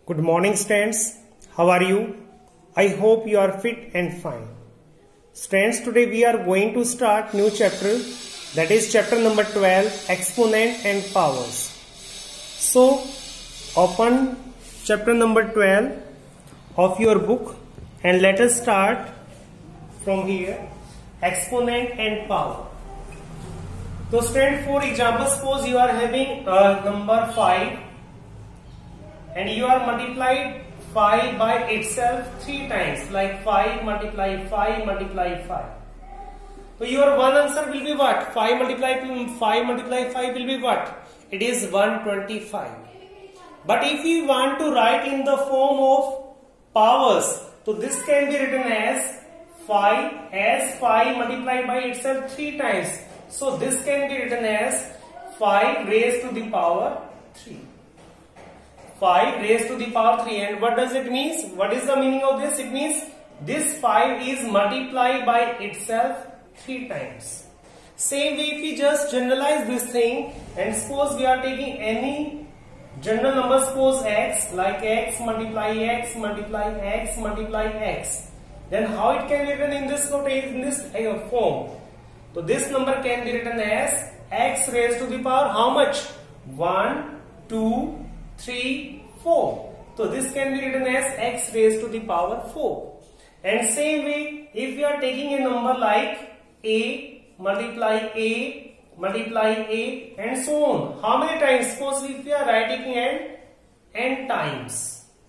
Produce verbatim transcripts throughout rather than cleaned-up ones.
Good morning, students. How are you? I hope you are fit and fine. Students, today we are going to start new chapter, that is chapter number twelve, exponent and powers. So, open chapter number twelve of your book and let us start from here, exponent and power. So, student, for example, suppose you are having a number five and you are multiplied five by itself three times, like five multiply five multiply five. So your one answer will be what? five multiply five multiply five will be what? It is one hundred twenty-five. But if you want to write in the form of powers, so this can be written as five as five multiplied by itself three times. So this can be written as five raised to the power three. five raised to the power three. And what does it mean? What is the meaning of this? It means this five is multiplied by itself three times. Same way, if we just generalize this thing and suppose we are taking any general number, suppose x, like x multiply x multiply x multiply x, then how it can be written in this in this form? So this number can be written as x raised to the power how much? one, two, three, four. So this can be written as x raised to the power four. And same way, if we are taking a number like a multiply a multiply a and so on, how many times? Suppose if we are writing n n times,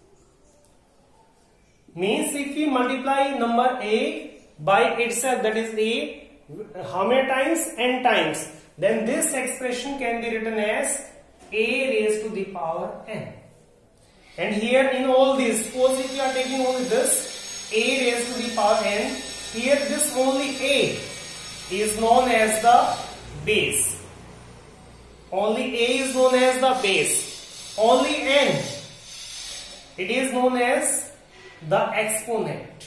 means if we multiply number a by itself, that is a, how many times? N times. Then this expression can be written as a raised to the power n. And here in all these, suppose if you are taking only this a raised to the power n, here this only a is known as the base. Only a is known as the base. Only n, it is known as the exponent.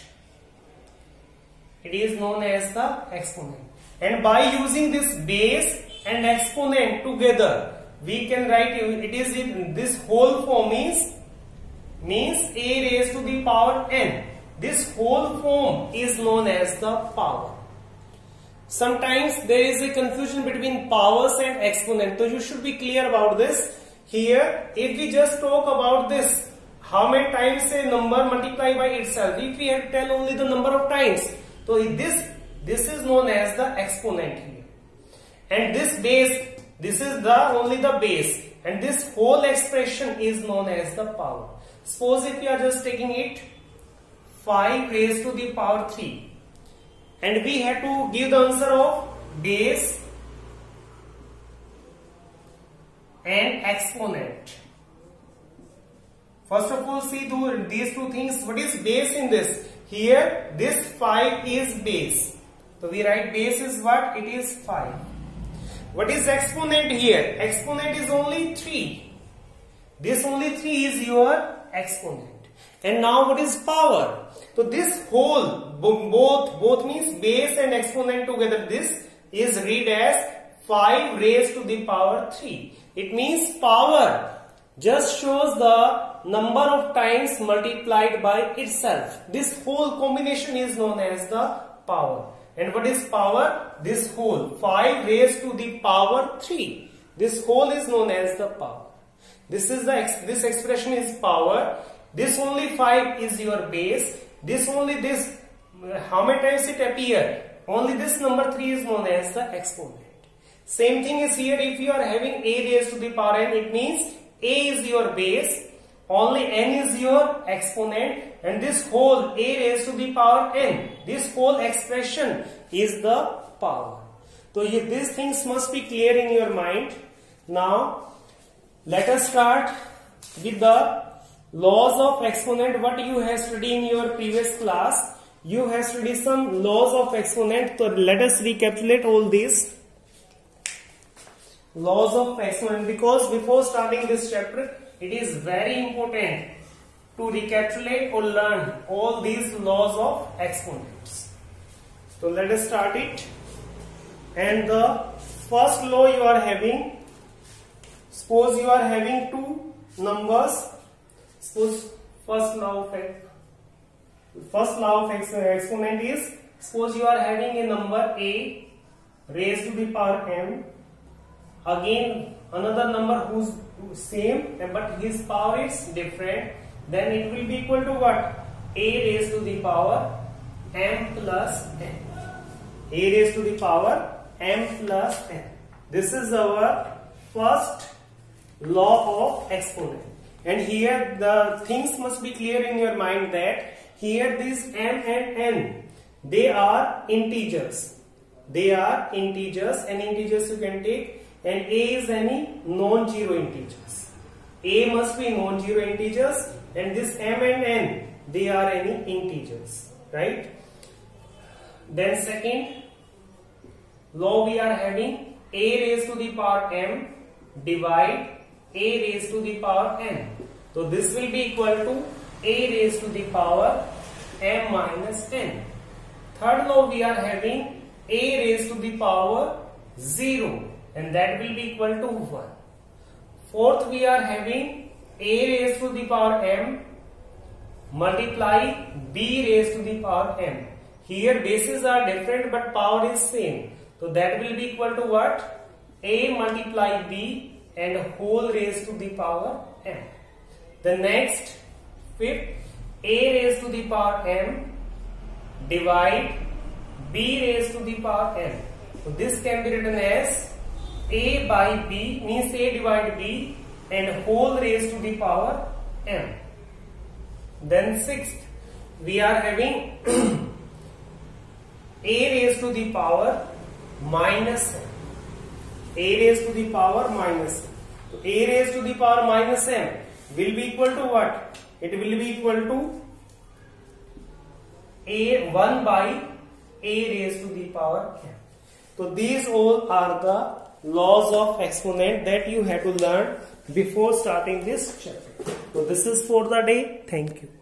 It is known as the exponent. And by using this base and exponent together, we can write it is in this whole form means means a raised to the power n. This whole form is known as the power. Sometimes there is a confusion between powers and exponent, so you should be clear about this. Here, if we just talk about this, how many times a number multiply by itself, if we have tell only the number of times, so this this is known as the exponent here. And this base, this is the only the base, and this whole expression is known as the power. Suppose if we are just taking it five raised to the power three, and we have to give the answer of base and exponent. First of all, see these two things. What is base in this? Here this five is base, so we write base is what? It is five. What is exponent here? Exponent is only three. This only three is your exponent. And now what is power? So this whole, both, both means base and exponent together, this is read as five raised to the power three. It means power just shows the number of times multiplied by itself. This whole combination is known as the power. And what is power? This whole, five raised to the power three. This whole is known as the power. This is the this expression is power. This only five is your base. This only this, how many times it appear? Only this number three is known as the exponent. Same thing is here. If you are having a raised to the power n, it means a is your base. Only n is your exponent, and this whole a raised to the power n, this whole expression is the power. So these things must be clear in your mind. Now let us start with the laws of exponent. What you have studied in your previous class, you have studied some laws of exponent. So let us recapitulate all these laws of exponent, because before starting this chapter, it is very important to recapitulate or learn all these laws of exponents. So let us start it. And the first law you are having, suppose you are having two numbers Suppose first law of first law of exponent is, suppose you are having a number a raised to the power m, again another number whose same but his power is different, then it will be equal to what? A raised to the power m plus n. A raised to the power m plus n. This is our first law of exponent. And here the things must be clear in your mind that here these m and n, they are integers. They are integers, and integers you can take, and a is any non-zero integers. A must be non-zero integers, and this m and n, they are any integers, right? Then second law we are having, a raised to the power m divide a raised to the power n. So this will be equal to a raised to the power m minus n. Third law we are having a raised to the power zero, and that will be equal to one. Fourth we are having a raised to the power m multiply b raised to the power m. Here bases are different but power is same. So that will be equal to what? A multiply b and whole raised to the power m. The next, fifth, a raised to the power m divide b raised to the power m. So this can be written as a by b, means a divide b and whole raised to the power m. Then sixth, we are having a raised to the power minus m. A raised to the power minus m. So a raised to the power minus m will be equal to what? It will be equal to a one by a raised to the power m. So these all are the laws of exponent that you have to learn before starting this chapter. So this is for the day. Thank you.